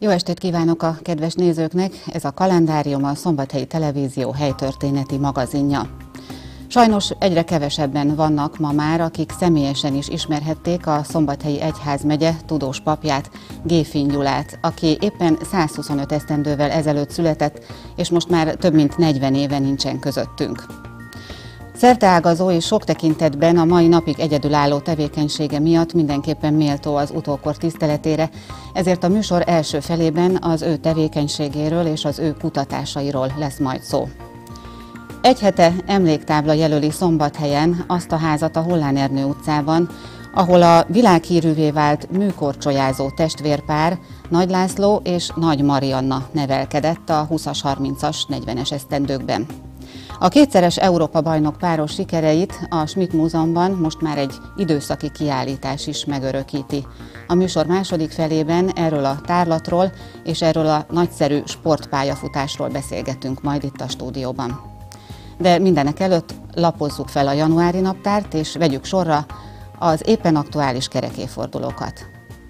Jó estét kívánok a kedves nézőknek! Ez a Kalendárium, a Szombathelyi Televízió helytörténeti magazinja. Sajnos egyre kevesebben vannak ma már, akik személyesen is ismerhették a Szombathelyi Egyházmegye tudós papját, Géfin Gyulát, aki éppen 125 esztendővel ezelőtt született, és most már több mint 40 éve nincsen közöttünk. Szerteágazó és sok tekintetben a mai napig egyedülálló tevékenysége miatt mindenképpen méltó az utókor tiszteletére, ezért a műsor első felében az ő tevékenységéről és az ő kutatásairól lesz majd szó. Egy hete emléktábla jelöli Szombathelyen azt a házat a Hollán Ernő utcában, ahol a világhírűvé vált műkorcsolyázó testvérpár Nagy László és Nagy Marianna nevelkedett a 20-as, 30-as, 40-es esztendőkben. A kétszeres Európa-bajnok páros sikereit a Schmidt Múzeumban most már egy időszaki kiállítás is megörökíti. A műsor második felében erről a tárlatról és erről a nagyszerű sportpályafutásról beszélgetünk majd itt a stúdióban. De mindenek előtt lapozzuk fel a januári naptárt és vegyük sorra az éppen aktuális kerekéfordulókat.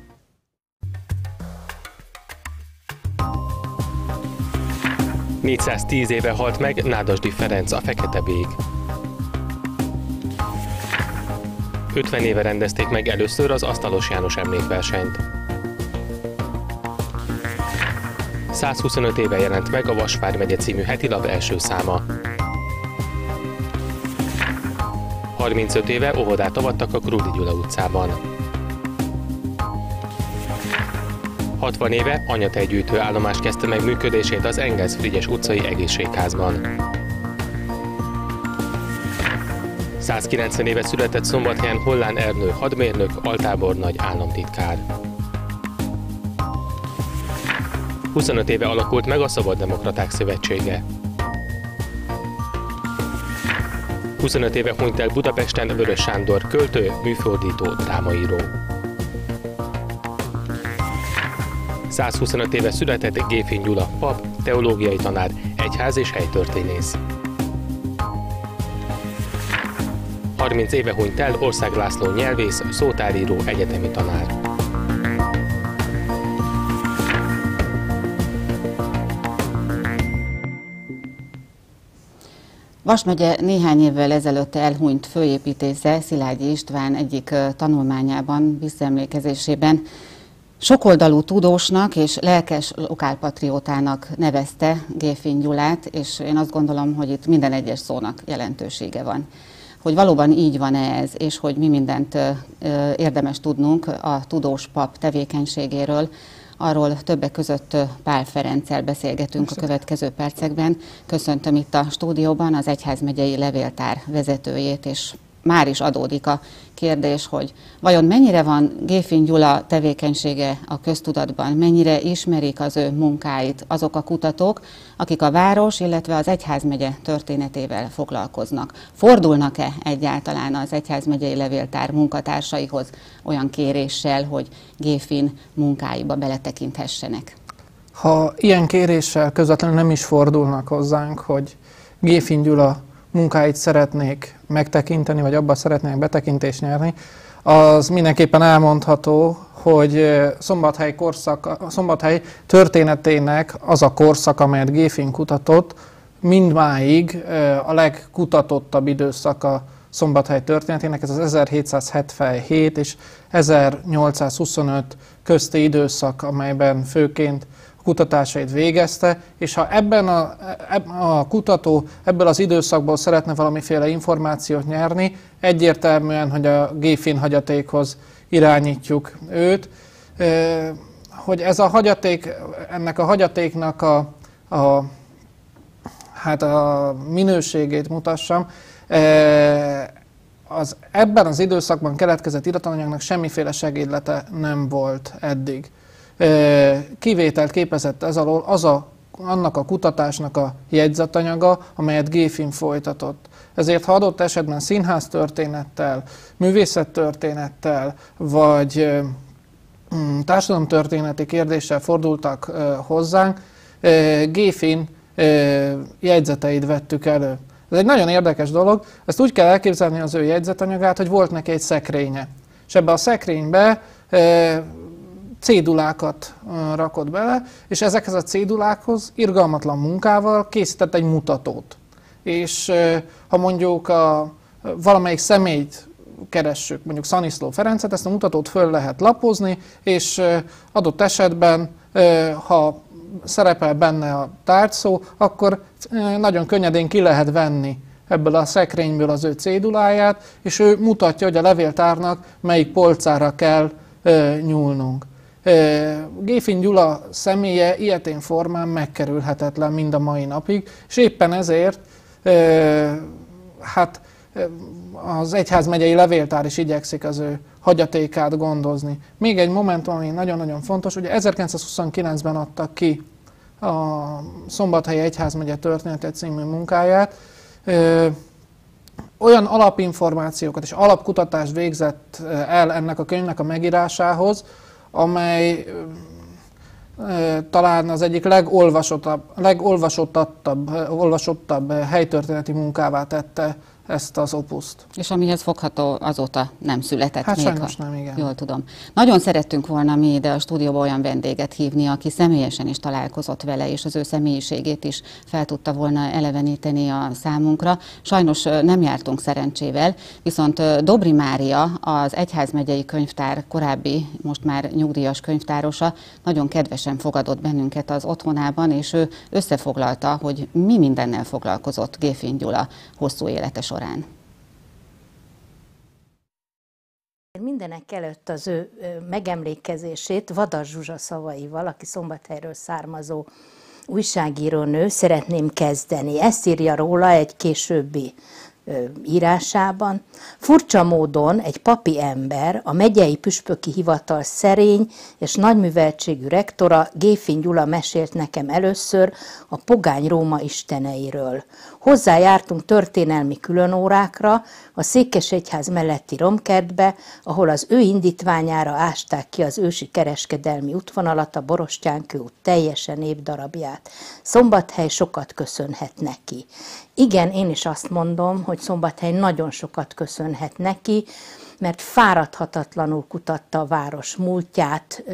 ...410 éve halt meg Nádasdy Ferenc, a Fekete Bég. 50 éve rendezték meg először az Asztalos János emlékversenyt. 125 éve jelent meg a Vas vármegye című hetilap első száma. 35 éve óvodát avattak a Krúdi Gyula utcában. 60 éve anyatejgyűjtő állomás kezdte meg működését az Engels-Frigyes utcai egészségházban. 190 éve született Szombathelyen Hollán Ernő hadmérnök, altábornagy, államtitkár. 25 éve alakult meg a Szabaddemokraták Szövetsége. 25 éve hunyt el Budapesten Vörös Sándor költő, műfordító, drámaíró. 125 éve született Géfin Gyula, pap, teológiai tanár, egyház és helytörténész. 30 éve hunyt el Ország László nyelvész, szótáríró, egyetemi tanár. Vas megye néhány évvel ezelőtt elhunyt főépítésze Szilágyi István egyik tanulmányában, visszaemlékezésében sokoldalú tudósnak és lelkes lokálpatriótának nevezte Géfin Gyulát, és én azt gondolom, hogy itt minden egyes szónak jelentősége van. Hogy valóban így van-e ez, és hogy mi mindent érdemes tudnunk a tudós pap tevékenységéről, arról többek között Pál Ferenccel beszélgetünk a következő percekben. Köszöntöm itt a stúdióban az Egyházmegyei Levéltár vezetőjét, és már is adódik a kérdés, hogy vajon mennyire van Géfin Gyula tevékenysége a köztudatban, mennyire ismerik az ő munkáit azok a kutatók, akik a város, illetve az egyházmegye történetével foglalkoznak. Fordulnak-e egyáltalán az Egyházmegyei Levéltár munkatársaihoz olyan kéréssel, hogy Géfin munkáiba beletekinthessenek? Ha ilyen kéréssel közvetlenül nem is fordulnak hozzánk, hogy Géfin Gyula munkáit szeretnék megtekinteni, vagy abban szeretnék betekintést nyerni, az mindenképpen elmondható, hogy Szombathely történetének az a korszak, amelyet Géfin kutatott, mindmáig a legkutatottabb időszaka Szombathely történetének, ez az 1777 és 1825 közti időszak, amelyben főként kutatásait végezte, és ha a kutató ebből az időszakból szeretne valamiféle információt nyerni, egyértelműen, hogy a Géfin hagyatékhoz irányítjuk őt. Hogy ez a hagyaték, ennek a hagyatéknak a minőségét mutassam, az ebben az időszakban keletkezett iratanyagnak semmiféle segédlete nem volt eddig. Kivételt képezett ez alól annak a kutatásnak a jegyzetanyaga, amelyet Géfin folytatott. Ezért, ha adott esetben színháztörténettel, művészettörténettel, vagy társadalomtörténeti kérdéssel fordultak hozzánk, Géfin jegyzeteit vettük elő. Ez egy nagyon érdekes dolog, ezt úgy kell elképzelni az ő jegyzetanyagát, hogy volt neki egy szekrénye. És ebbe a szekrénybe cédulákat rakott bele, és ezekhez a cédulákhoz irgalmatlan munkával készített egy mutatót. És ha mondjuk valamelyik személyt keressük, mondjuk Szaniszló Ferencet, ezt a mutatót föl lehet lapozni, és adott esetben, ha szerepel benne a tárgyszó, akkor nagyon könnyedén ki lehet venni ebből a szekrényből az ő céduláját, és ő mutatja, hogy a levéltárnak melyik polcára kell nyúlnunk. Géfin Gyula személye ilyetén formán megkerülhetetlen mind a mai napig, és éppen ezért hát az egyházmegyei levéltár is igyekszik az ő hagyatékát gondozni. Még egy momentum, ami nagyon-nagyon fontos, ugye 1929-ben adtak ki a Szombathelyi Egyházmegye története című munkáját. Olyan alapinformációkat és alapkutatást végzett el ennek a könyvnek a megírásához, amely talán az egyik legolvasottabb helytörténeti munkává tette ezt az opuszt. És amihez fogható azóta nem született hát még. Sajnos nem, igen. Jól tudom. Nagyon szerettünk volna mi ide a stúdióba olyan vendéget hívni, aki személyesen is találkozott vele, és az ő személyiségét is fel tudta volna eleveníteni a számunkra. Sajnos nem jártunk szerencsével, viszont Dobry Mária, az Egyházmegyei Könyvtár korábbi, most már nyugdíjas könyvtárosa, nagyon kedvesen fogadott bennünket az otthonában, és ő összefoglalta, hogy mi mindennel foglalkozott Géfin Gyula hosszú élete során. Mindenek előtt az ő megemlékezését Vadas Zsuzsa szavaival, aki Szombathelyről származó újságírónő, szeretném kezdeni. Ezt írja róla egy későbbi írásában. Furcsa módon egy papi ember, a megyei püspöki hivatal szerény és nagyműveltségű rektora, Géfin Gyula mesélt nekem először a pogány Róma isteneiről. Hozzájártunk történelmi különórákra, a Székesegyház melletti romkertbe, ahol az ő indítványára ásták ki az ősi kereskedelmi útvonalat, a Borostyánkő út teljesen évdarabját. Szombathely sokat köszönhet neki. Igen, én is azt mondom, hogy Szombathely nagyon sokat köszönhet neki, mert fáradhatatlanul kutatta a város múltját,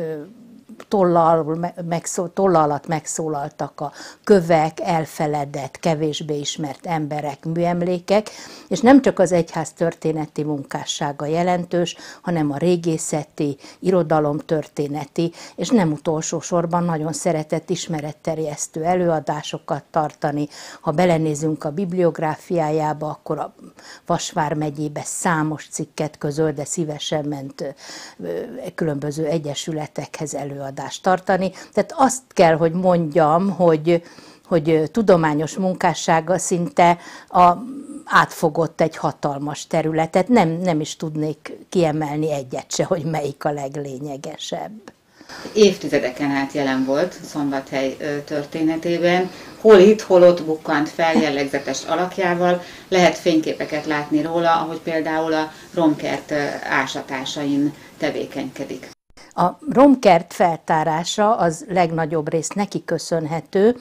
tolla alatt megszólaltak a kövek, elfeledett, kevésbé ismert emberek, műemlékek, és nem csak az egyház történeti munkássága jelentős, hanem a régészeti, irodalomtörténeti, és nem utolsó sorban nagyon szeretett ismeretterjesztő előadásokat tartani. Ha belenézünk a bibliográfiájába, akkor a Vas vármegyébe számos cikket közöl, de szívesen ment különböző egyesületekhez előadást tartani. Tehát azt kell, hogy mondjam, hogy tudományos munkássága szinte átfogott egy hatalmas területet. Nem is tudnék kiemelni egyet se, hogy melyik a leglényegesebb. Évtizedeken át jelen volt Szombathely történetében. Hol itt, hol ott bukkant fel jellegzetes alakjával. Lehet fényképeket látni róla, ahogy például a romkert ásatásain tevékenykedik. A romkert feltárása az legnagyobb részt neki köszönhető.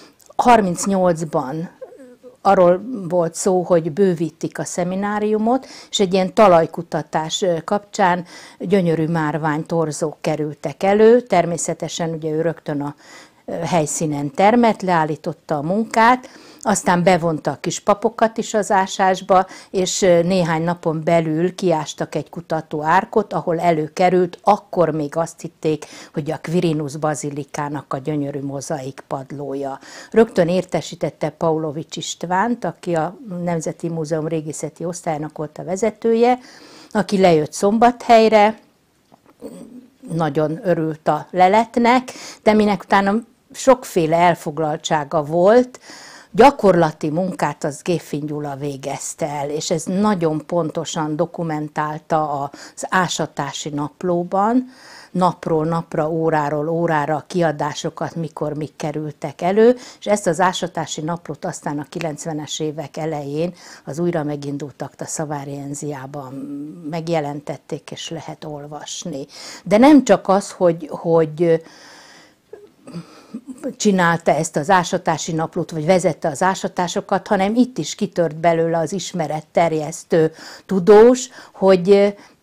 38-ban arról volt szó, hogy bővítik a szemináriumot, és egy ilyen talajkutatás kapcsán gyönyörű márványtorzók kerültek elő. Természetesen ugye ő rögtön a helyszínen termett, leállította a munkát, aztán bevonta a kis papokat is az ásásba, és néhány napon belül kiástak egy kutató árkot, ahol előkerült, akkor még azt hitték, hogy a Quirinus bazilikának a gyönyörű mozaik padlója. Rögtön értesítette Paulovics Istvánt, aki a Nemzeti Múzeum régészeti osztályának volt a vezetője, aki lejött Szombathelyre, nagyon örült a leletnek, de minek utána sokféle elfoglaltsága volt, gyakorlati munkát az Géfin Gyula végezte el, és ez nagyon pontosan dokumentálta az ásatási naplóban, napról napra, óráról órára a kiadásokat, mikor mik kerültek elő, és ezt az ásatási naplót aztán a 90-es évek elején az újra megindult Acta Savariensiában megjelentették, és lehet olvasni. De nem csak az, hogy csinálta ezt az ásatási naplót, vagy vezette az ásatásokat, hanem itt is kitört belőle az ismeretterjesztő tudós, hogy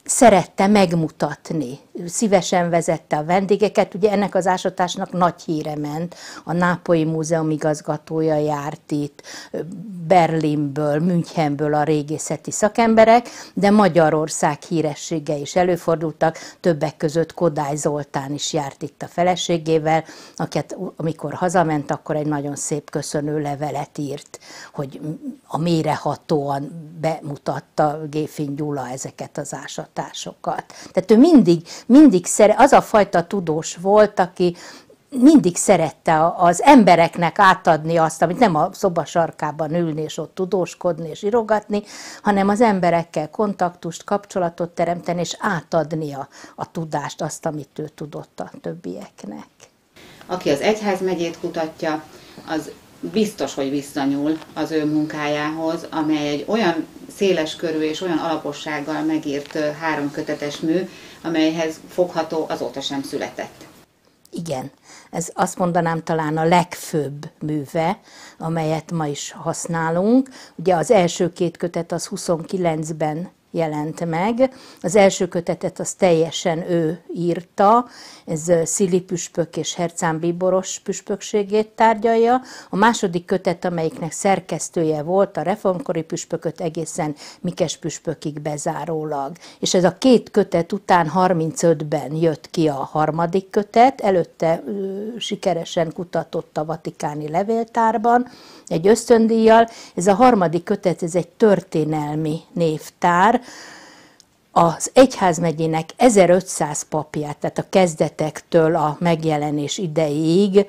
szerette megmutatni. Szívesen vezette a vendégeket, ugye ennek az ásatásnak nagy híre ment. A Nápolyi Múzeum igazgatója járt itt, Berlinből, Münchenből a régészeti szakemberek, de Magyarország híressége is előfordultak, többek között Kodály Zoltán is járt itt a feleségével, akiket amikor hazament, akkor egy nagyon szép köszönő levelet írt, hogy a mélyrehatóan bemutatta Géfin Gyula ezeket az ásatásokat. Tehát ő mindig az a fajta tudós volt, aki mindig szerette az embereknek átadni azt, amit nem a szoba sarkában ülni és ott tudóskodni és írogatni, hanem az emberekkel kontaktust, kapcsolatot teremteni és átadni a tudást, azt, amit ő tudott a többieknek. Aki az egyházmegyét kutatja, az biztos, hogy visszanyúl az ő munkájához, amely egy olyan széleskörű és olyan alapossággal megírt 3 kötetes mű, amelyhez fogható azóta sem született. Igen, ez azt mondanám talán a legfőbb műve, amelyet ma is használunk. Ugye az első 2 kötet az 29-ben jelent meg. Az első kötetet az teljesen ő írta, ez Szili püspök és Hercán Bíboros püspökségét tárgyalja. A második kötet, amelyiknek szerkesztője volt, a reformkori püspököt egészen Mikes püspökig bezárólag. És ez a 2 kötet után 35-ben jött ki a harmadik kötet, előtte sikeresen kutatott a vatikáni levéltárban, egy ösztöndíjjal. Ez a harmadik kötet, ez egy történelmi névtár. Az egyházmegyének 1500 papját, tehát a kezdetektől a megjelenés ideig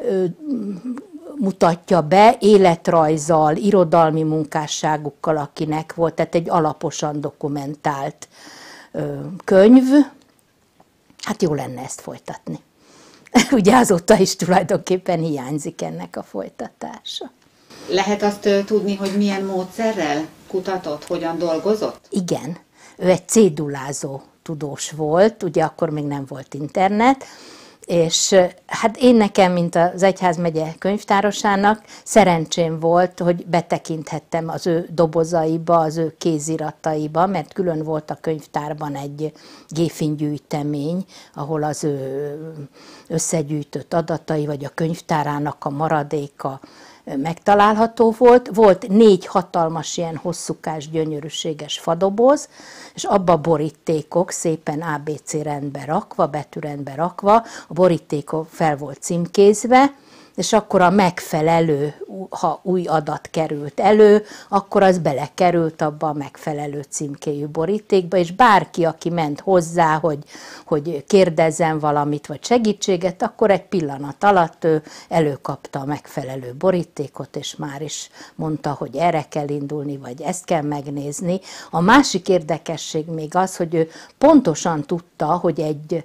mutatja be életrajzzal, irodalmi munkásságukkal, akinek volt, tehát egy alaposan dokumentált könyv. Hát jó lenne ezt folytatni. Ugye azóta is tulajdonképpen hiányzik ennek a folytatása. Lehet azt tudni, hogy milyen módszerrel kutatott, hogyan dolgozott? Igen, ő egy cédulázó tudós volt, ugye akkor még nem volt internet, és hát én nekem, mint az egyházmegye könyvtárosának szerencsém volt, hogy betekinthettem az ő dobozaiba, az ő kézirataiba, mert külön volt a könyvtárban egy Géfin gyűjtemény, ahol az ő összegyűjtött adatai, vagy a könyvtárának a maradéka megtalálható volt. Volt 4 hatalmas, ilyen hosszúkás, gyönyörűséges fadoboz, és abba borítékok szépen ABC rendbe rakva, betűrendbe rakva, a borítékok fel volt címkézve, és akkor a megfelelő, ha új adat került elő, akkor az belekerült abba a megfelelő címkéjű borítékba, és bárki, aki ment hozzá, hogy kérdezzen valamit, vagy segítséget, akkor egy pillanat alatt ő előkapta a megfelelő borítékot, és már is mondta, hogy erre kell indulni, vagy ezt kell megnézni. A másik érdekesség még az, hogy ő pontosan tudta, hogy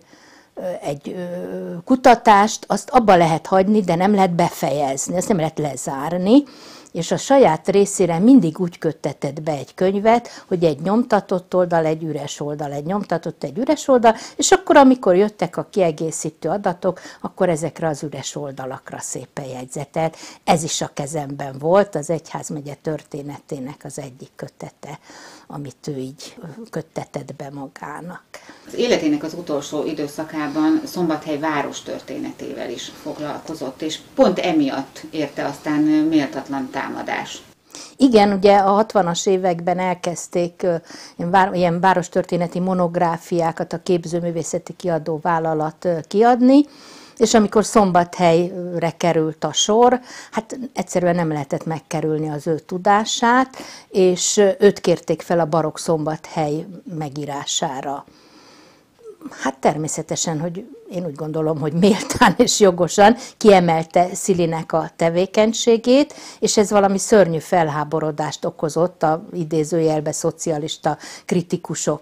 egy kutatást azt abba lehet hagyni, de nem lehet befejezni, azt nem lehet lezárni, és a saját részére mindig úgy köttetett be egy könyvet, hogy egy nyomtatott oldal, egy üres oldal, egy nyomtatott, egy üres oldal, és akkor, amikor jöttek a kiegészítő adatok, akkor ezekre az üres oldalakra szépen jegyzetelt. Ez is a kezemben volt, az egyházmegye történetének az egyik kötete, amit ő így köttetett be magának. Az életének az utolsó időszakában Szombathely város történetével is foglalkozott, és pont emiatt érte aztán méltatlan támadás. Igen, ugye a 60-as években elkezdték ilyen várostörténeti monográfiákat a Képzőművészeti Kiadó Vállalat kiadni, és amikor Szombathelyre került a sor, hát egyszerűen nem lehetett megkerülni az ő tudását, és őt kérték fel a barokk Szombathely megírására. Hát természetesen, hogy én úgy gondolom, hogy méltán és jogosan kiemelte Szilinek a tevékenységét, és ez valami szörnyű felháborodást okozott a idézőjelbe szocialista kritikusok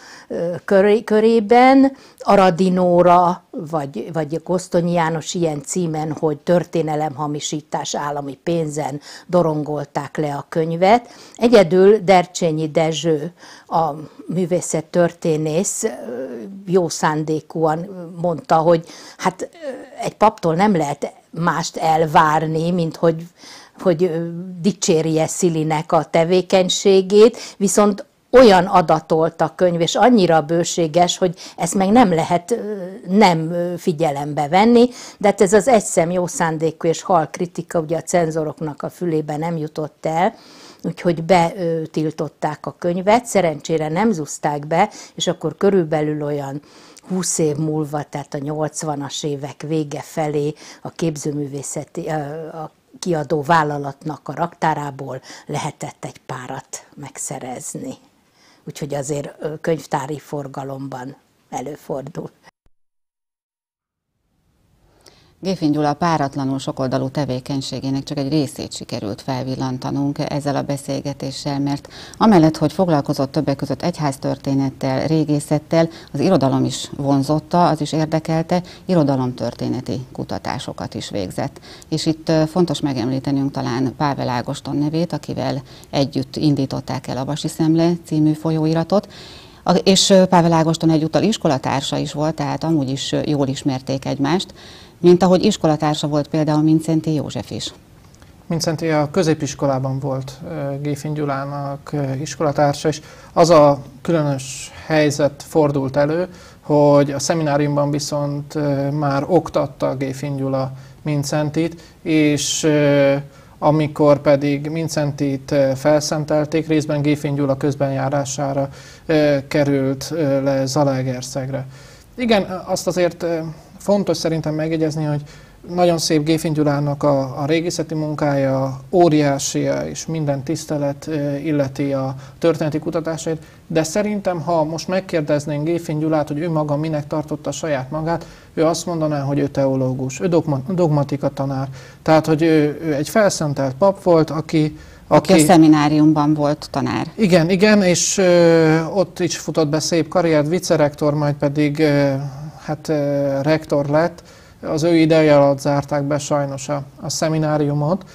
körében. Aradi Nóra, vagy Gosztonyi János ilyen címen, hogy történelemhamisítás állami pénzen dorongolták le a könyvet. Egyedül Dercsényi Dezső, a művészettörténész jó szándékúan mondta, hogy hát egy paptól nem lehet mást elvárni, mint hogy dicsérje Szilinek a tevékenységét, viszont olyan adatolt a könyv, és annyira bőséges, hogy ezt meg nem lehet nem figyelembe venni, de hát ez az egyszem jó szándékú és hal kritika ugye a cenzoroknak a fülébe nem jutott el, úgyhogy betiltották a könyvet, szerencsére nem zúzták be, és akkor körülbelül olyan 20 év múlva, tehát a 80-as évek vége felé a képzőművészeti a kiadó vállalatnak a raktárából lehetett egy párat megszerezni. Úgyhogy azért könyvtári forgalomban előfordul. Géfin Gyula páratlanul sokoldalú tevékenységének csak egy részét sikerült felvillantanunk ezzel a beszélgetéssel, mert amellett, hogy foglalkozott többek között egyháztörténettel, régészettel, az irodalom is vonzotta, az is érdekelte, irodalomtörténeti kutatásokat is végzett. És itt fontos megemlítenünk talán Pável Ágoston nevét, akivel együtt indították el a Vasi Szemle című folyóiratot, és Pável Ágoston egyúttal iskolatársa is volt, tehát amúgy is jól ismerték egymást, mint ahogy iskolatársa volt például Mindszenty József is. Mindszenty a középiskolában volt Géfin Gyulának iskolatársa, és az a különös helyzet fordult elő, hogy a szemináriumban viszont már oktatta Géfin Gyula Mindszentyt, és amikor pedig Mindszentyt felszentelték, részben Géfin Gyula közbenjárására került le Zalaegerszegre. Igen, azt azért fontos szerintem megjegyezni, hogy nagyon szép Géfin Gyulának a régészeti munkája, óriási és minden tisztelet illeti a történeti kutatásait, de szerintem, ha most megkérdeznénk Géfin Gyulát, hogy ő maga minek tartotta saját magát, ő azt mondaná, hogy ő teológus, ő dogmatika tanár. Tehát, hogy ő egy felszentelt pap volt, aki a szemináriumban volt tanár. Igen, és ott is futott be szép karriert, vicerektor, majd pedig rektor lett. Az ő ideje alatt zárták be sajnos a szemináriumot.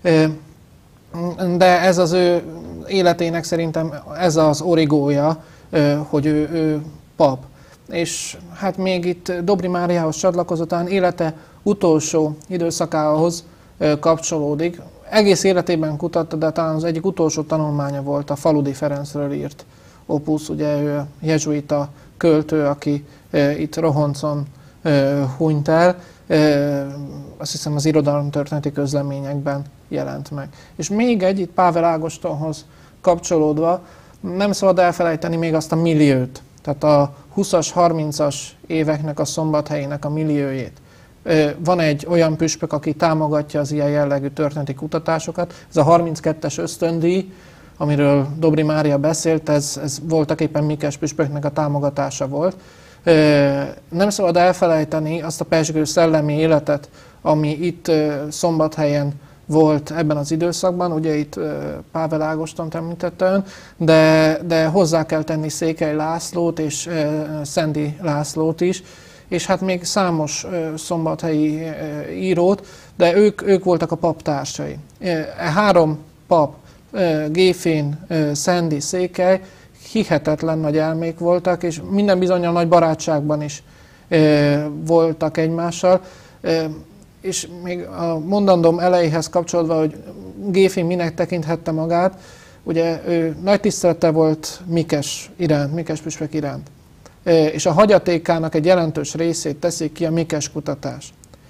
De ez az ő életének szerintem ez az origója, hogy ő pap. És hát még itt Dobry Máriához csatlakozott, talán élete utolsó időszakához kapcsolódik. Egész életében kutatta, de talán az egyik utolsó tanulmánya volt a Faludi Ferencről írt opusz, ugye ő a jezsuita költő, aki itt Rohoncon hunyt el, azt hiszem az irodalomtörténeti közleményekben jelent meg. És még egy, itt Pável Ágostonhoz kapcsolódva, nem szabad elfelejteni még azt a milliót, tehát a 20-as, 30-as éveknek a Szombathelyének a milliójét. Van egy olyan püspök, aki támogatja az ilyen jellegű történeti kutatásokat, ez a 32-es ösztöndíj, amiről Dobry Mária beszélt, ez voltak éppen Mikes püspöknek a támogatása volt. Nem szabad elfelejteni azt a pezsgő szellemi életet, ami itt Szombathelyen volt ebben az időszakban, ugye itt Pável Ágostont említette ön, de hozzá kell tenni Székely Lászlót és Szendi Lászlót is, és hát még számos szombathelyi írót, de ők voltak a paptársai. Három pap, Géfin, Szendi, Székely, hihetetlen nagy elmék voltak, és minden bizonnyal nagy barátságban is voltak egymással. És még a mondandóm elejéhez kapcsolódva, hogy Géfin minek tekinthette magát, ugye ő nagy tisztelete volt Mikes püspök iránt. És a hagyatékának egy jelentős részét teszik ki a Mikes kutatás.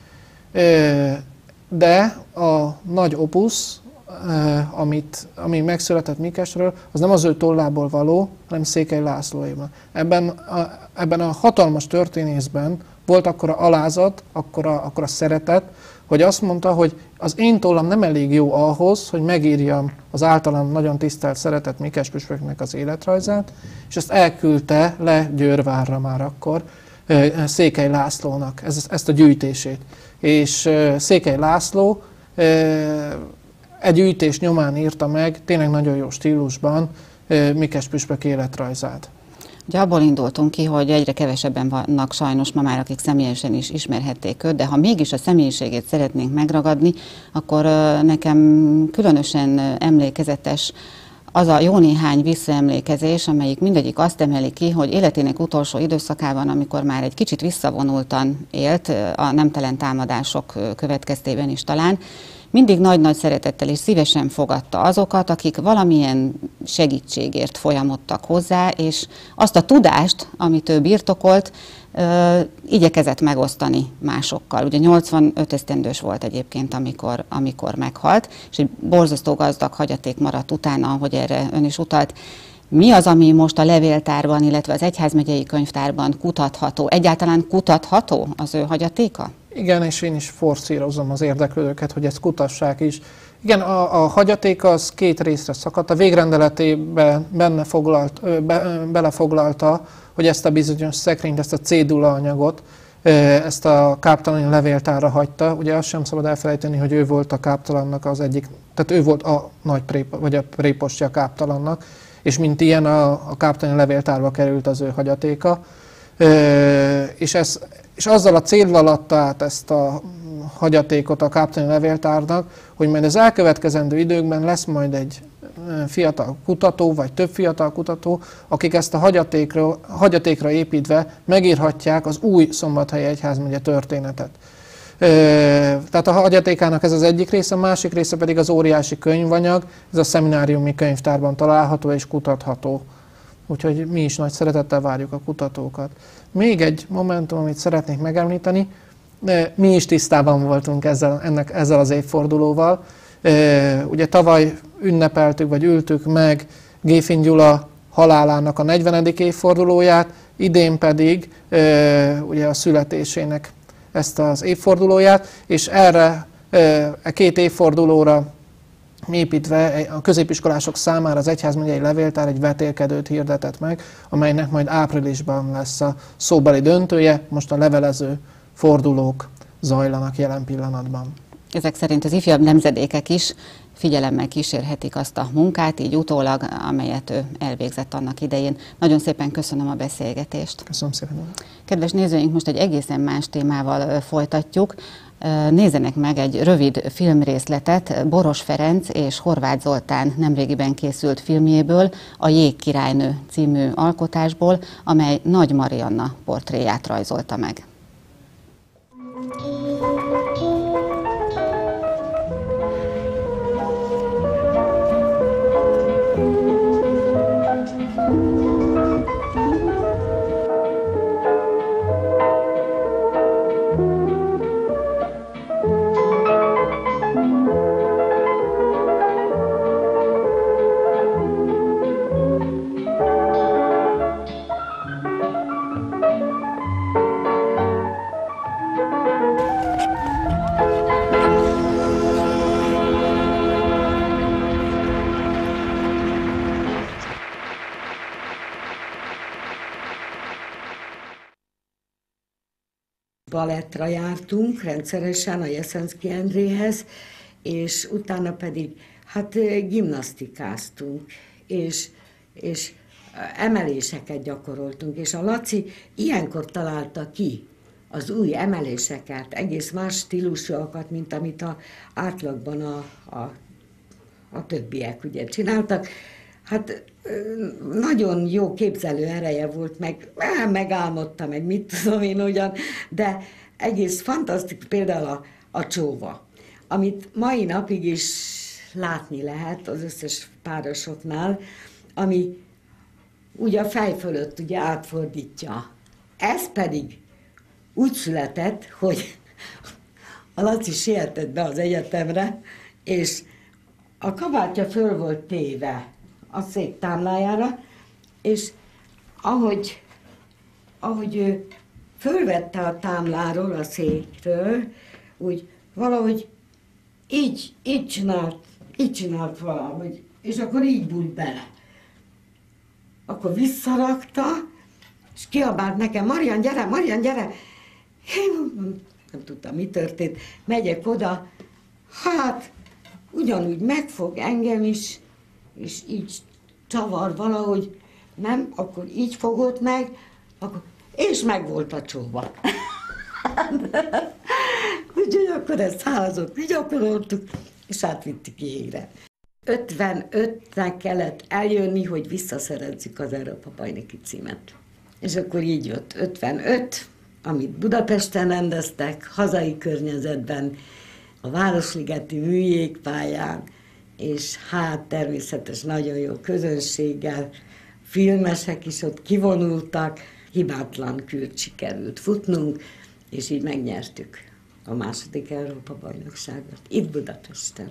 De a nagy opusz, ami megszületett Mikesről, az nem az ő tollából való, hanem Székely Lászlóéban. Ebben a hatalmas történészben volt akkora alázat, akkora szeretet, hogy azt mondta, hogy az én tollam nem elég jó ahhoz, hogy megírjam az általam nagyon tisztelt, szeretett Mikes püspöknek az életrajzát, és ezt elküldte le Győrvárra már akkor Székely Lászlónak ezt a gyűjtését. És Székely László egy gyűjtés nyomán írta meg, tényleg nagyon jó stílusban Mikes püspök életrajzát. Ugye abból indultunk ki, hogy egyre kevesebben vannak sajnos ma már, akik személyesen is ismerhették őt, de ha mégis a személyiségét szeretnénk megragadni, akkor nekem különösen emlékezetes az a jó néhány visszaemlékezés, amelyik mindegyik azt emeli ki, hogy életének utolsó időszakában, amikor már egy kicsit visszavonultan élt, a nemtelen támadások következtében is talán, mindig nagy-nagy szeretettel és szívesen fogadta azokat, akik valamilyen segítségért folyamodtak hozzá, és azt a tudást, amit ő birtokolt, igyekezett megosztani másokkal. Ugye 85 esztendős volt egyébként, amikor meghalt, és egy borzasztó gazdag hagyaték maradt utána, ahogy erre ön is utalt. Mi az, ami most a levéltárban, illetve az egyházmegyei könyvtárban kutatható? Egyáltalán kutatható az ő hagyatéka? Igen, és én is forszírozom az érdeklődőket, hogy ezt kutassák is. Igen, a hagyatéka az két részre szakadt. A végrendeletében belefoglalta, hogy ezt a bizonyos szekrényt, ezt a cédula anyagot, ezt a káptalani levéltárra hagyta. Ugye azt sem szabad elfelejteni, hogy ő volt a káptalannak az egyik, tehát ő volt a nagy vagy a prépostja a káptalannak, és mint ilyen a káptalani levéltárba került az ő hagyatéka. És azzal a céllal adta át ezt a hagyatékot a káptalani levéltárnak, hogy majd az elkövetkezendő időkben lesz majd egy fiatal kutató, vagy több fiatal kutató, akik ezt a hagyatékra építve megírhatják az új Szombathelyi Egyházmegye történetet. Tehát a hagyatékának ez az egyik része, a másik része pedig az óriási könyvanyag, ez a szemináriumi könyvtárban található és kutatható. Úgyhogy mi is nagy szeretettel várjuk a kutatókat. Még egy momentum, amit szeretnék megemlíteni, mi is tisztában voltunk ezzel az évfordulóval. Ugye tavaly ünnepeltük, vagy ültük meg Géfin Gyula halálának a 40. évfordulóját, idén pedig ugye a születésének ezt az évfordulóját, és erre a két évfordulóra építve a középiskolások számára az Egyházmegyei Levéltár egy vetélkedőt hirdetett meg, amelynek majd áprilisban lesz a szóbeli döntője, most a levelező fordulók zajlanak jelen pillanatban. Ezek szerint az ifjabb nemzedékek is figyelemmel kísérhetik azt a munkát, így utólag, amelyet ő elvégzett annak idején. Nagyon szépen köszönöm a beszélgetést. Köszönöm szépen. Kedves nézőink, most egy egészen más témával folytatjuk. Nézzenek meg egy rövid filmrészletet Boros Ferenc és Horváth Zoltán nemrégiben készült filmjéből, a Jégkirálynő című alkotásból, amely Nagy Marianna portréját rajzolta meg. Balettra jártunk rendszeresen a Jeszenszky Endréhez, és utána pedig hát gimnasztikáztunk, és emeléseket gyakoroltunk, és a Laci ilyenkor találta ki az új emeléseket, egész más stílusúakat, mint amit átlagban a többiek ugye csináltak. Hát nagyon jó képzelő ereje volt, megálmodta, meg mit tudom én ugyan, de egész fantasztikus például a csóva, amit mai napig is látni lehet az összes párosoknál, ami ugye a fej fölött ugye átfordítja. Ez pedig úgy született, hogy a Laci sietett be az egyetemre, és a kabátja föl volt téve a szék támlájára, és ahogy ő fölvette a támláról, a székről, úgy valahogy így csinált valahogy, és akkor így bújt bele. Akkor visszarakta, és kiabált nekem, Marian, gyere, Marian, gyere! Én nem tudtam, mi történt. Megyek oda, hát ugyanúgy megfog engem is, és így csavar valahogy, nem, akkor így fogott meg, és meg volt a csóva. Úgyhogy akkor ezt házat gyakoroltuk, és átvittük jégre. 55-nek kellett eljönni, hogy visszaszerezzük az Európa-bajnoki címet. És akkor így jött 55, amit Budapesten rendeztek, hazai környezetben, a Városligeti műjégpályán, és hát természetes nagyon jó közönséggel, filmesek is ott kivonultak, hibátlan kürt sikerült futnunk, és így megnyertük a második Európa-bajnokságot itt Budapesten.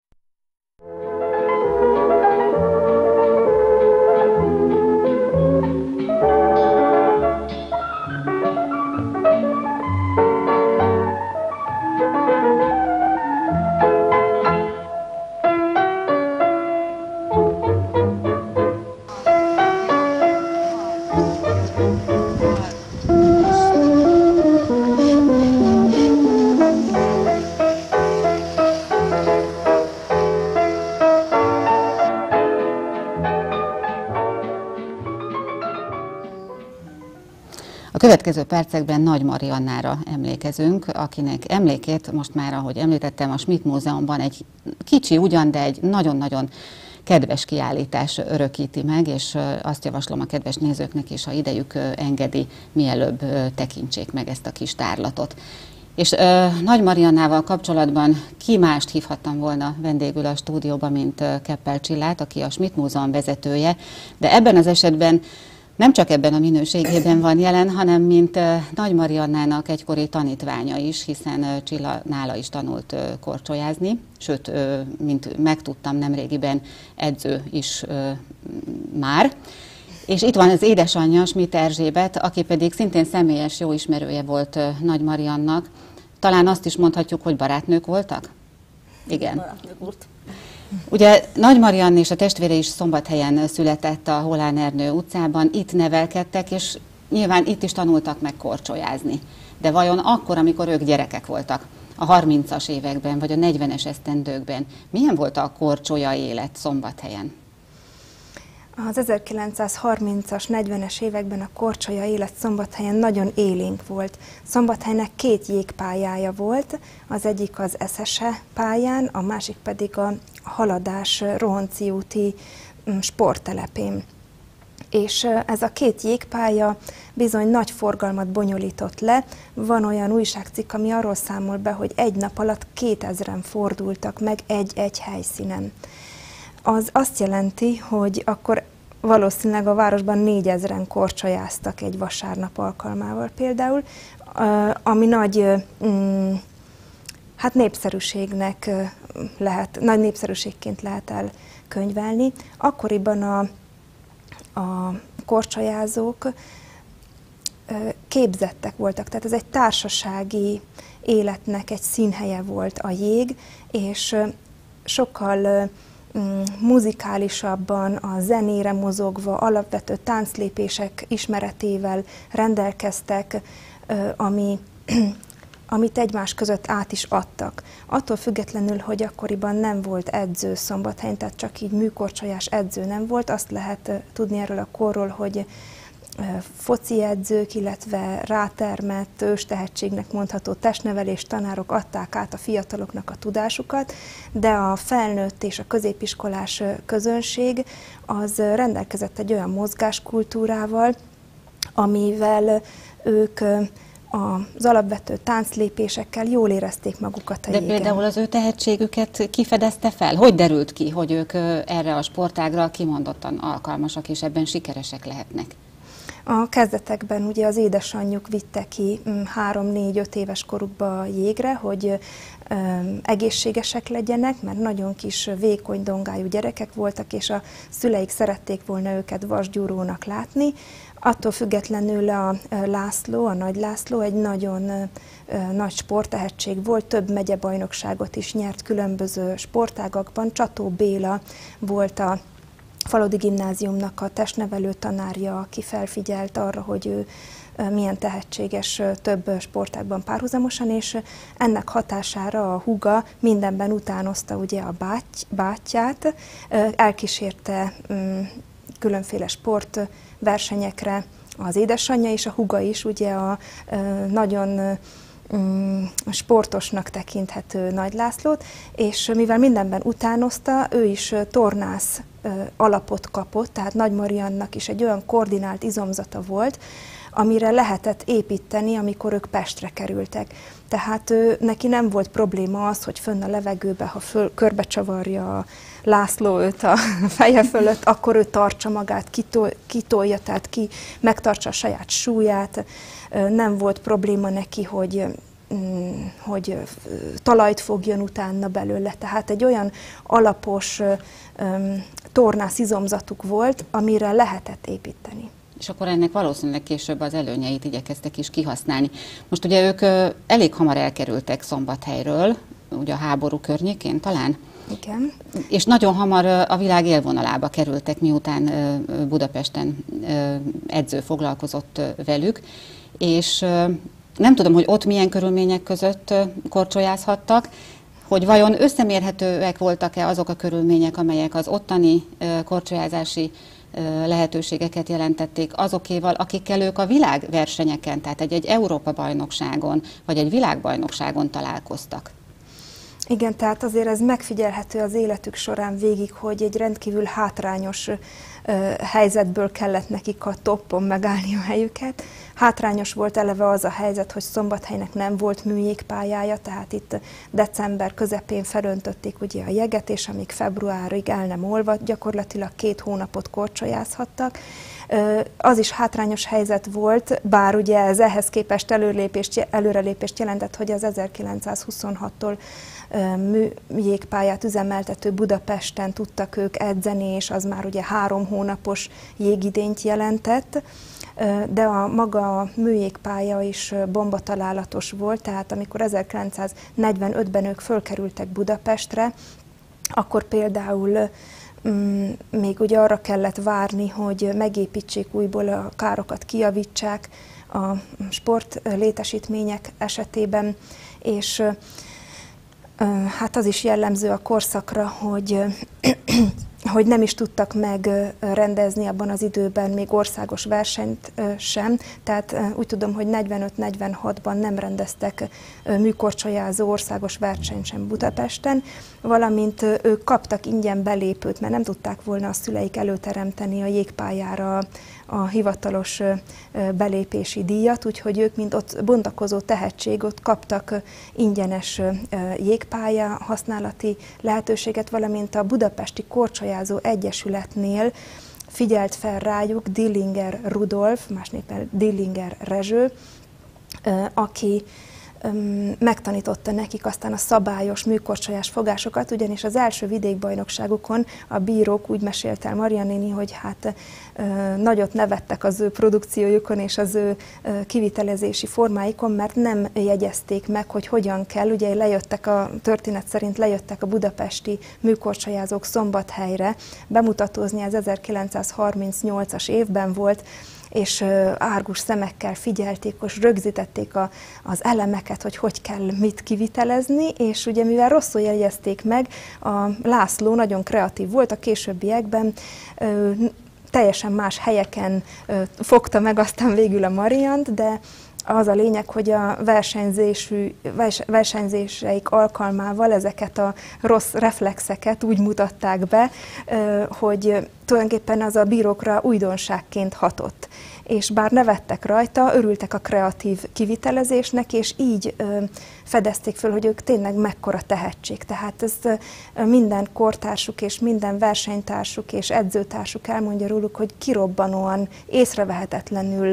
A következő percekben Nagy Mariannára emlékezünk, akinek emlékét most már, ahogy említettem, a Schmidt Múzeumban egy kicsi ugyan, de egy nagyon-nagyon kedves kiállítás örökíti meg, és azt javaslom a kedves nézőknek is, ha idejük engedi, mielőbb tekintsék meg ezt a kis tárlatot. És Nagy Mariannával kapcsolatban ki mást hívhattam volna vendégül a stúdióba, mint Keppel Csillát, aki a Schmidt Múzeum vezetője, de ebben az esetben nem csak ebben a minőségében van jelen, hanem mint Nagy Mariannának egykori tanítványa is, hiszen Csilla nála is tanult korcsolyázni, sőt, mint megtudtam nemrégiben, edző is már. És itt van az édesanyja, Schmidt Erzsébet, aki pedig szintén személyes jó ismerője volt Nagy Mariannak. Talán azt is mondhatjuk, hogy barátnők voltak? Igen. Barátnők volt. Ugye Nagy Mariann és a testvére is Szombathelyen született a Holán Ernő utcában, itt nevelkedtek, és nyilván itt is tanultak meg korcsolyázni. De vajon akkor, amikor ők gyerekek voltak, a 30-as években, vagy a 40-es esztendőkben, milyen volt a korcsolya élet Szombathelyen? Az 1930-as, 40-es években a korcsolya élet Szombathelyen nagyon élénk volt. Szombathelynek 2 jégpályája volt, az egyik az Eszese pályán, a másik pedig a Haladás Rohonci úti sporttelepén. És ez a 2 jégpálya bizony nagy forgalmat bonyolított le. Van olyan újságcikk, ami arról számol be, hogy egy nap alatt 2000-en fordultak meg egy-egy helyszínen. Az azt jelenti, hogy akkor valószínűleg a városban 4000-en korcsolyáztak egy vasárnap alkalmával például, ami nagy népszerűségnek nagy népszerűségként lehet elkönyvelni. Akkoriban a korcsolyázók képzettek voltak, tehát ez egy társasági életnek egy színhelye volt a jég, és sokkal muzikálisabban, a zenére mozogva, alapvető tánclépések ismeretével rendelkeztek, amit egymás között át is adtak. Attól függetlenül, hogy akkoriban nem volt edző Szombathelyen, tehát csak így műkorcsolyás edző nem volt, azt lehet tudni erről a korról, hogy foci edzők, illetve rátermett, őstehetségnek mondható testnevelés tanárok adták át a fiataloknak a tudásukat, de a felnőtt és a középiskolás közönség az rendelkezett egy olyan mozgáskultúrával, amivel ők az alapvető tánclépésekkel jól érezték magukat a jégen. De például az ő tehetségüket kifedezte fel? Hogy derült ki, hogy ők erre a sportágra kimondottan alkalmasak, és ebben sikeresek lehetnek? A kezdetekben ugye az édesanyjuk vitte ki 3-4-5 éves korukba a jégre, hogy egészségesek legyenek, mert nagyon kis vékony dongájú gyerekek voltak, és a szüleik szerették volna őket vasgyúrónak látni. Attól függetlenül a László, a Nagy László egy nagyon nagy sporttehetség volt, több megyebajnokságot is nyert különböző sportágakban. Csató Béla volt a Faludi Gimnáziumnak a testnevelő tanárja, aki felfigyelt arra, hogy ő milyen tehetséges több sportágban párhuzamosan, és ennek hatására a húga mindenben utánozta ugye a bátyját, elkísérte különféle sportversenyekre az édesanyja, és a húga is ugye a nagyon sportosnak tekinthető Nagy Lászlót, és mivel mindenben utánozta, ő is tornász alapot kapott, tehát Nagy Mariannak is egy olyan koordinált izomzata volt, amire lehetett építeni, amikor ők Pestre kerültek. Tehát neki nem volt probléma az, hogy fönn a levegőbe, ha körbecsavarja a László őt a feje fölött, akkor ő tartsa magát, kitolja, tehát megtartsa a saját súlyát. Nem volt probléma neki, hogy talajt fogjon utána belőle. Tehát egy olyan alapos tornász izomzatuk volt, amire lehetett építeni. És akkor ennek valószínűleg később az előnyeit igyekeztek is kihasználni. Most ugye ők elég hamar elkerültek Szombathelyről, ugye a háború környékén talán? Igen. És nagyon hamar a világ élvonalába kerültek, miután Budapesten edző foglalkozott velük, és nem tudom, hogy ott milyen körülmények között korcsolyázhattak, hogy vajon összemérhetőek voltak-e azok a körülmények, amelyek az ottani korcsolyázási lehetőségeket jelentették azokéval, akikkel ők a világversenyeken, tehát egy Európa-bajnokságon vagy egy világbajnokságon találkoztak. Igen, tehát azért ez megfigyelhető az életük során végig, hogy egy rendkívül hátrányos helyzetből kellett nekik a toppon megállni a helyüket. Hátrányos volt eleve az a helyzet, hogy Szombathelynek nem volt műjégpályája, tehát itt december közepén felöntötték ugye a jeget, és amíg februárig el nem olvadt, gyakorlatilag 2 hónapot korcsolyázhattak. Az is hátrányos helyzet volt, bár ugye ez ehhez képest előrelépést jelentett, hogy az 1926-tól jégpályát üzemeltető Budapesten tudtak ők edzeni, és az már ugye 3 hónapos jégidényt jelentett, de a maga műjégpálya is bombatalálatos volt, tehát amikor 1945-ben ők fölkerültek Budapestre, akkor például még ugye arra kellett várni, hogy megépítsék újból a károkat, kijavítsák a sport létesítmények esetében, és hát az is jellemző a korszakra, hogy nem is tudtak megrendezni abban az időben még országos versenyt sem. Tehát úgy tudom, hogy 45-46-ban nem rendeztek műkorcsolyázó országos versenyt sem Budapesten, valamint ők kaptak ingyen belépőt, mert nem tudták volna a szüleik előteremteni a jégpályára a hivatalos belépési díjat, úgyhogy ők, mint ott bontakozó tehetség, ott kaptak ingyenes jégpálya használati lehetőséget, valamint a Budapesti Korcsolyázó Egyesületnél figyelt fel rájuk Dillinger Rudolf, más néven Dillinger Rezső, aki megtanította nekik aztán a szabályos műkorcsolyás fogásokat, ugyanis az első vidékbajnokságukon a bírók, úgy mesélt el Maria néni, hogy hát nagyot nevettek az ő produkciójukon és az ő kivitelezési formáikon, mert nem jegyezték meg, hogy hogyan kell. Ugye lejöttek a történet szerint lejöttek a budapesti műkorcsolyázók Szombathelyre bemutatózni, az 1938-as évben volt, és árgus szemekkel figyelték, és rögzítették az elemeket, hogy kell mit kivitelezni, és ugye mivel rosszul jegyezték meg, a László nagyon kreatív volt, a későbbiekben teljesen más helyeken fogta meg aztán végül a Mariant, de az a lényeg, hogy a versenyzéseik alkalmával ezeket a rossz reflexeket úgy mutatták be, hogy tulajdonképpen az a bírókra újdonságként hatott. És bár nevettek rajta, örültek a kreatív kivitelezésnek, és így fedezték föl, hogy ők tényleg mekkora tehetség. Tehát ez minden kortársuk és minden versenytársuk és edzőtársuk elmondja róluk, hogy kirobbanóan, észrevehetetlenül,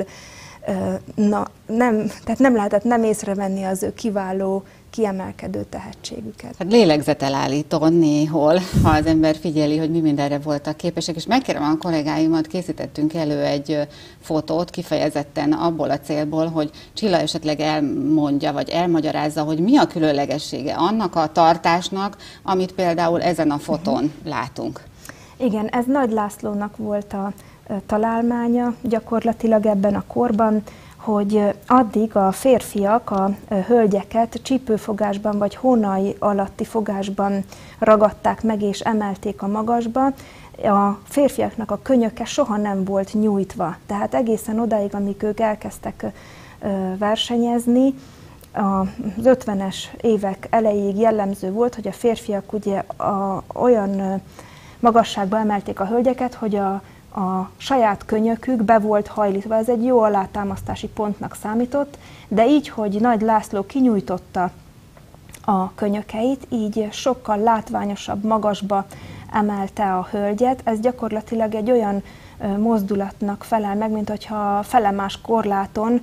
tehát nem lehetett nem észrevenni az ő kiváló, kiemelkedő tehetségüket. Hát lélegzetelállító néhol, ha az ember figyeli, hogy mi mindenre voltak képesek, és megkérem a kollégáimat, készítettünk elő egy fotót kifejezetten abból a célból, hogy Csilla esetleg elmondja, vagy elmagyarázza, hogy mi a különlegessége annak a tartásnak, amit például ezen a fotón látunk. Igen, ez Nagy Lászlónak volt a találmánya gyakorlatilag ebben a korban, hogy addig a férfiak a hölgyeket csípőfogásban vagy hónai alatti fogásban ragadták meg és emelték a magasba. A férfiaknak a könyöke soha nem volt nyújtva, tehát egészen odáig, amíg ők elkezdtek versenyezni, az 50-es évek elejéig jellemző volt, hogy a férfiak ugye olyan magasságba emelték a hölgyeket, hogy a a saját könyökük be volt hajlítva. Ez egy jó alátámasztási pontnak számított, de így, hogy Nagy László kinyújtotta a könyökeit, így sokkal látványosabb, magasba emelte a hölgyet. Ez gyakorlatilag egy olyan mozdulatnak felel meg, mint hogyha felemás korláton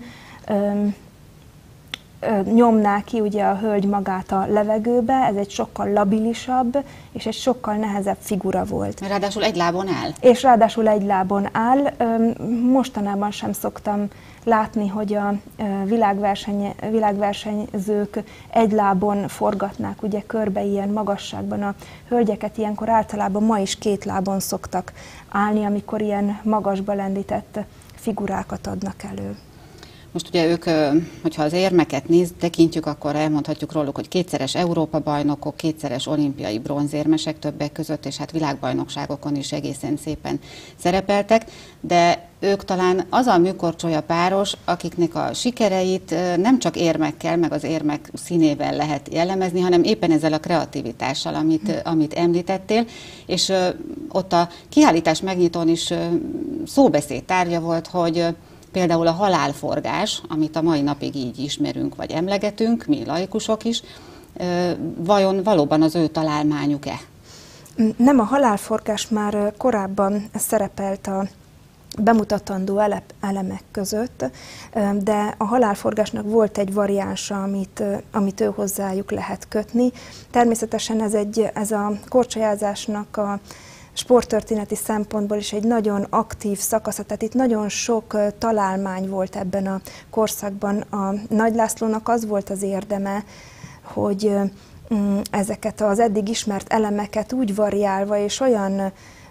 nyomná ki ugye a hölgy magát a levegőbe, ez egy sokkal labilisabb és egy sokkal nehezebb figura volt. Ráadásul egy lábon áll. És ráadásul egy lábon áll. Mostanában sem szoktam látni, hogy a világversenyzők egy lábon forgatnák ugye körbe ilyen magasságban a hölgyeket, ilyenkor általában ma is két lábon szoktak állni, amikor ilyen magasba lendített figurákat adnak elő. Most ugye ők, hogyha az érmeket tekintjük, akkor elmondhatjuk róluk, hogy kétszeres Európa-bajnokok, kétszeres olimpiai bronzérmesek többek között, és hát világbajnokságokon is egészen szépen szerepeltek, de ők talán az a műkorcsolya páros, akiknek a sikereit nem csak érmekkel, meg az érmek színével lehet jellemezni, hanem éppen ezzel a kreativitással, amit említettél, és ott a kiállítás megnyitón is szóbeszéd tárgya volt, hogy például a halálforgás, amit a mai napig így ismerünk, vagy emlegetünk, mi laikusok is, vajon valóban az ő találmányuk-e? Nem, a halálforgás már korábban szerepelt a bemutatandó elemek között, de a halálforgásnak volt egy variánsa, amit ő hozzájuk lehet kötni. Természetesen ez a korcsolyázásnak a sporttörténeti szempontból is egy nagyon aktív szakasza, tehát itt nagyon sok találmány volt ebben a korszakban. A Nagy Lászlónak az volt az érdeme, hogy ezeket az eddig ismert elemeket úgy variálva és olyan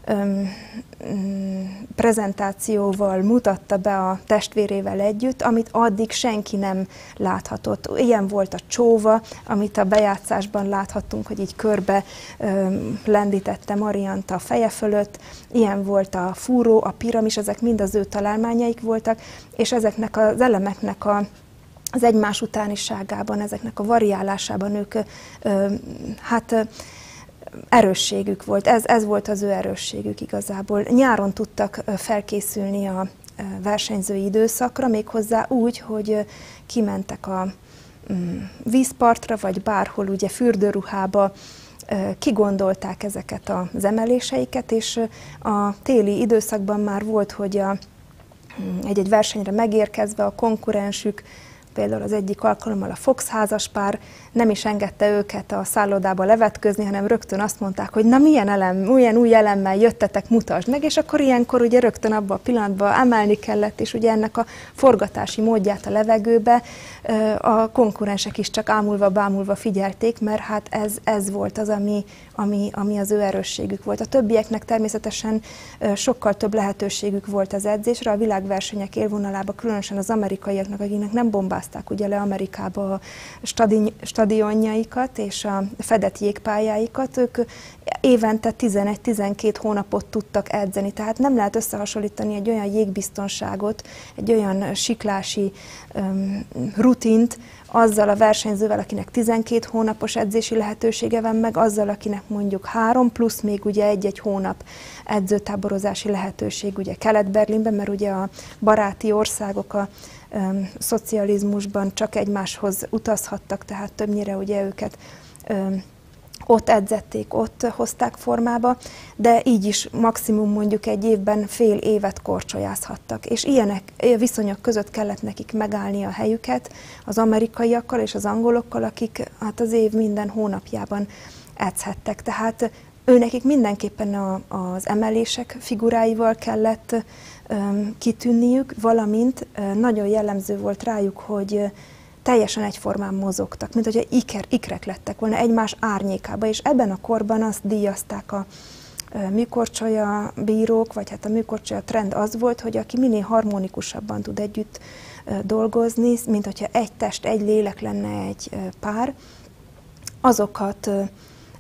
prezentációval mutatta be a testvérével együtt, amit addig senki nem láthatott. Ilyen volt a csóva, amit a bejátszásban láthattunk, hogy így körbe lendítette Mariant a feje fölött, ilyen volt a fúró, a piramis, ezek mind az ő találmányaik voltak, és ezeknek az elemeknek az egymás utániságában, ezeknek a variálásában ők erősségük volt, ez volt az ő erősségük igazából. Nyáron tudtak felkészülni a versenyzői időszakra, méghozzá úgy, hogy kimentek a vízpartra, vagy bárhol ugye fürdőruhába, kigondolták ezeket az emeléseiket, és a téli időszakban már volt, hogy egy-egy versenyre megérkezve a konkurensük, például az egyik alkalommal a Fox házaspár nem is engedte őket a szállodába levetközni, hanem rögtön azt mondták, hogy na milyen új elemmel jöttetek, mutasd meg, és akkor ilyenkor ugye rögtön abban a pillanatban emelni kellett, és ugye ennek a forgatási módját a levegőbe a konkurensek is csak ámulva-bámulva figyelték, mert hát ez volt az, ami az ő erősségük volt. A többieknek természetesen sokkal több lehetőségük volt az edzésre, a világversenyek élvonalába, különösen az amerikaiaknak, akiknek nem bombázták ugye le Amerikába a stadionjaikat és a fedett jégpályáikat, ők évente 11-12 hónapot tudtak edzeni, tehát nem lehet összehasonlítani egy olyan jégbiztonságot, egy olyan siklási rutint azzal a versenyzővel, akinek 12 hónapos edzési lehetősége van, meg azzal, akinek mondjuk 3 plusz még ugye egy-egy hónap edzőtáborozási lehetőség ugye Kelet-Berlinben, mert ugye a baráti országok a szocializmusban csak egymáshoz utazhattak, tehát többnyire ugye őket ott edzették, ott hozták formába, de így is maximum mondjuk egy évben fél évet korcsolyázhattak. És ilyenek viszonyok között kellett nekik megállni a helyüket az amerikaiakkal és az angolokkal, akik hát az év minden hónapjában edzhettek. Tehát őnekik mindenképpen az emelések figuráival kellett kitűnniük, valamint nagyon jellemző volt rájuk, hogy teljesen egyformán mozogtak, mint hogyha ikrek lettek volna egymás árnyékába, és ebben a korban azt díjazták a műkorcsolya bírók, vagy hát a műkorcsolya trend az volt, hogy aki minél harmonikusabban tud együtt dolgozni, mint hogyha egy test, egy lélek lenne egy pár, azokat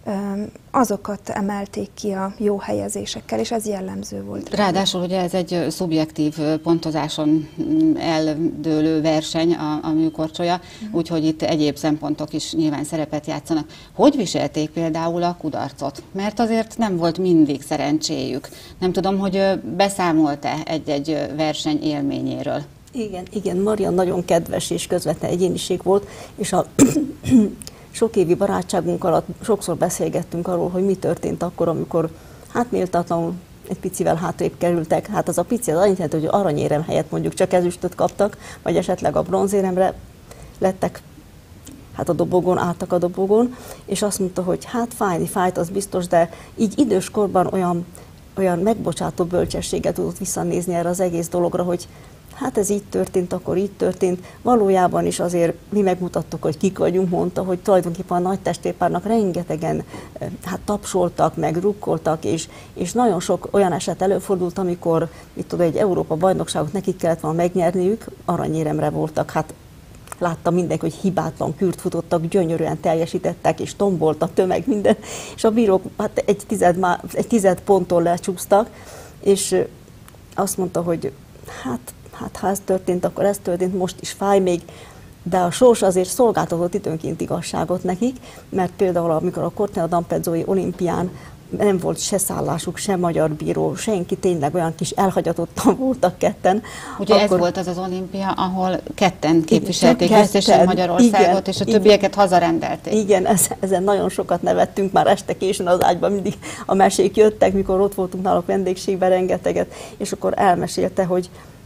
azokat emelték ki a jó helyezésekkel, és ez jellemző volt. Ráadásul ugye ez egy szubjektív pontozáson eldőlő verseny a műkorcsolya, úgyhogy itt egyéb szempontok is nyilván szerepet játszanak. Hogy viselték például a kudarcot? Mert azért nem volt mindig szerencséjük. Nem tudom, hogy beszámolt-e egy-egy verseny élményéről. Igen, Marian nagyon kedves és közvetlen egyéniség volt, és a sok évi barátságunk alatt sokszor beszélgettünk arról, hogy mi történt akkor, amikor méltatlanul egy picivel hátrébb kerültek. Hát az a pici az annyit jelent, hogy aranyérem helyett mondjuk csak ezüstöt kaptak, vagy esetleg a bronzéremre lettek a dobogón, álltak a dobogón, és azt mondta, hogy fájt, az biztos, de így időskorban olyan megbocsátó bölcsességet tudott visszanézni erre az egész dologra, hogy ez így történt, akkor így történt. Valójában is azért mi megmutattuk, hogy kik vagyunk, mondta, hogy tulajdonképpen a nagy testvérpárnak rengetegen tapsoltak, meg rukkoltak, és nagyon sok olyan eset előfordult, amikor egy Európa bajnokságot nekik kellett volna megnyerniük, aranyéremre voltak. Látta mindenki, hogy hibátlan kürt futottak, gyönyörűen teljesítettek, és tombolt a tömeg minden, és a bírók egy tized ponttól lecsúsztak, és azt mondta, hogy ha ez történt, akkor ez történt, most is fáj még, de a sors azért szolgáltatott időnként igazságot nekik, mert például amikor a Cortina d'Ampezzo-i olimpián nem volt se szállásuk, se magyar bíró, senki, tényleg olyan kis elhagyatottan voltak ketten. Ugye ez volt az olimpia, ahol ketten képviselték összesen Magyarországot, és a többieket hazarendelték. Igen, ezen nagyon sokat nevettünk, már este későn az ágyban mindig a mesék jöttek, mikor ott voltunk náluk vendégségben rengeteget, és akkor elmesélte, hogy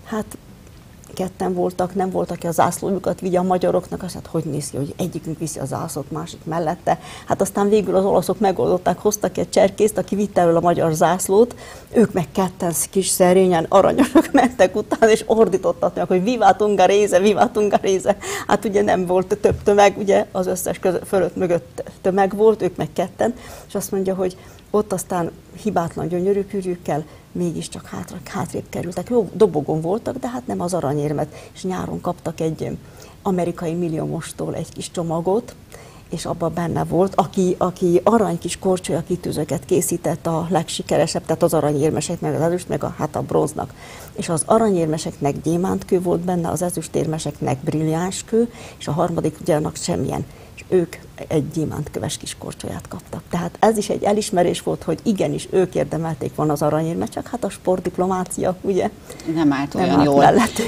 ketten voltak, nem volt, aki a zászlójukat vigye a magyaroknak, azt hogy néz ki, hogy egyikünk viszi a zászlót, másik mellette. Aztán végül az olaszok megoldották, hoztak egy cserkészt, aki vitte elől a magyar zászlót, ők meg ketten kis szerényen aranyosok mentek utána, és ordítottak, hogy vivat Ungherese, vivat Ungherese. Ugye nem volt több tömeg, ugye az összes fölött mögött tömeg volt, ők meg ketten, és azt mondja, hogy ott aztán hibátlan gyönyörű kürjükkel mégiscsak hátrébb kerültek. Jó, dobogón voltak, de nem az aranyérmet, és nyáron kaptak egy amerikai milliómostól egy kis csomagot, és abban benne volt, aki arany kis korcsolya kitűzőket készített a legsikeresebb, tehát az aranyérmesek, meg az ezüst, meg a bronznak. És az aranyérmeseknek gyémántkő volt benne, az ezüstérmeseknek brilliánskő, és a harmadik ugye annak semmilyen. És ők egy gyémántköves kis korcsolyát kaptak. Tehát ez is egy elismerés volt, hogy igenis ők érdemelték volna az aranyérmet, csak a sportdiplomácia, ugye? Nem állt olyan jól.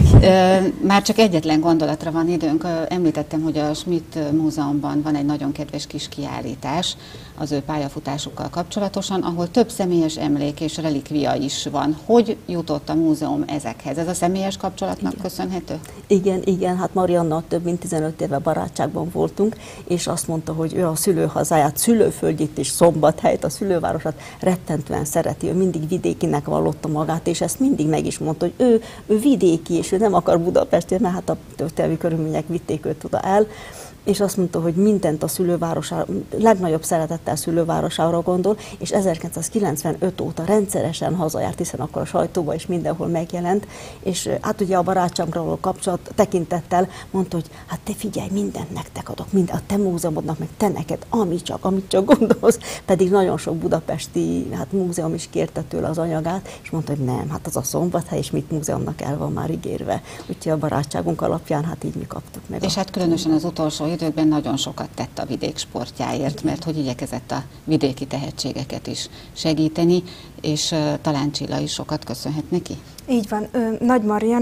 Már csak egyetlen gondolatra van időnk. Említettem, hogy a Schmidt Múzeumban van egy nagyon kedves kis kiállítás az ő pályafutásukkal kapcsolatosan, ahol több személyes emlék és relikvia is van. Hogy jutott a múzeum ezekhez? Ez a személyes kapcsolatnak köszönhető? Igen, Mariannal több mint 15 éve barátságban voltunk, és azt mondta, hogy ő a szülőhazáját, szülőföldjét és Szombathelyt, a szülővárosát rettentően szereti, ő mindig vidékinek vallotta magát, és ezt mindig meg is mondta, hogy ő vidéki, és ő nem akar Budapestért, mert a történelmi körülmények vitték őt oda el, és azt mondta, hogy mindent a szülővárosára, legnagyobb szeretettel szülővárosára gondol, és 1995 óta rendszeresen hazajárt, hiszen akkor a sajtóban is mindenhol megjelent, és ugye a barátságra való kapcsolat tekintettel mondta, hogy te figyelj, mindent nektek adok, a te múzeumodnak, meg te neked, amit csak gondolsz, pedig nagyon sok budapesti múzeum is kérte tőle az anyagát, és mondta, hogy nem, az a Szombathely, és mit múzeumnak el van már ígérve. Úgyhogy a barátságunk alapján így mi kaptuk meg. És különösen az utolsó időkben nagyon sokat tett a vidék sportjáért, mert hogy igyekezett a vidéki tehetségeket is segíteni, és talán Csilla is sokat köszönhet neki. Így van. Nagy Marian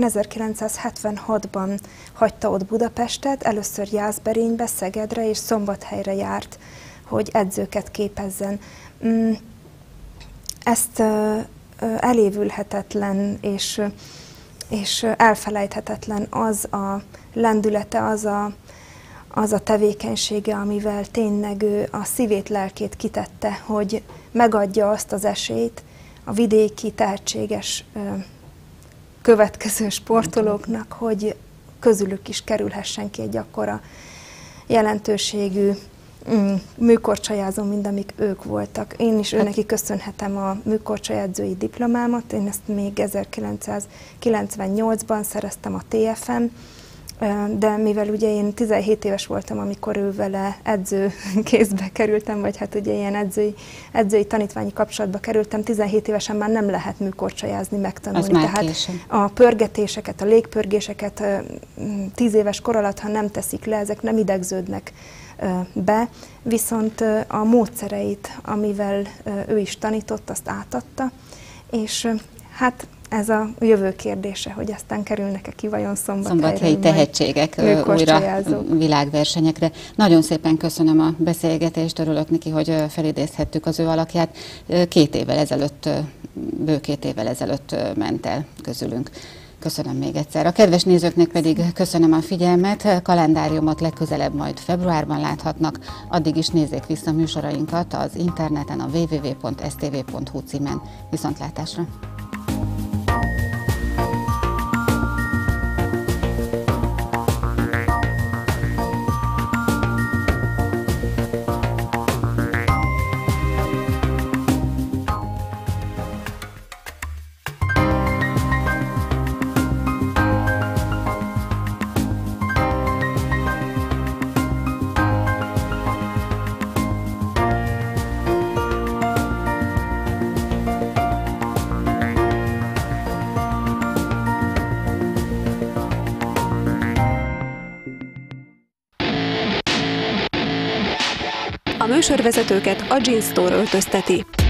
1976-ban hagyta ott Budapestet, először Jászberénybe, Szegedre és Szombathelyre járt, hogy edzőket képezzen. Ezt elévülhetetlen és elfelejthetetlen az a lendülete, az a tevékenysége, amivel tényleg ő a szívét, lelkét kitette, hogy megadja azt az esélyt a vidéki tehetséges következő sportolóknak, hogy közülük is kerülhessen ki egy akkora jelentőségű műkorcsolyázó, mint amik ők voltak. Én is őneki köszönhetem a műkorcsolyázói diplomámat, én ezt még 1998-ban szereztem a TFM De mivel ugye én 17 éves voltam, amikor ő vele edző kézbe kerültem, vagy hát ugye ilyen edzői tanítványi kapcsolatba kerültem, 17 évesen már nem lehet műkorcsolyázni, megtanulni. Tehát későn. A pörgetéseket, a légpörgéseket 10 éves kor alatt, ha nem teszik le, ezek nem idegződnek be, viszont a módszereit, amivel ő is tanított, azt átadta, és hát ez a jövő kérdése, hogy aztán kerülnek-e ki vajon szombathelyi tehetségek újra világversenyekre. Nagyon szépen köszönöm a beszélgetést, örülök neki, hogy felidézhettük az ő alakját. Bő 2 évvel ezelőtt ment el közülünk. Köszönöm még egyszer. A kedves nézőknek pedig köszönöm a figyelmet. Kalendáriumot legközelebb majd februárban láthatnak. Addig is nézzék vissza műsorainkat az interneten, a www.stv.hu címen. Viszontlátásra! A műsorvezetőket a Jeans Store öltözteti.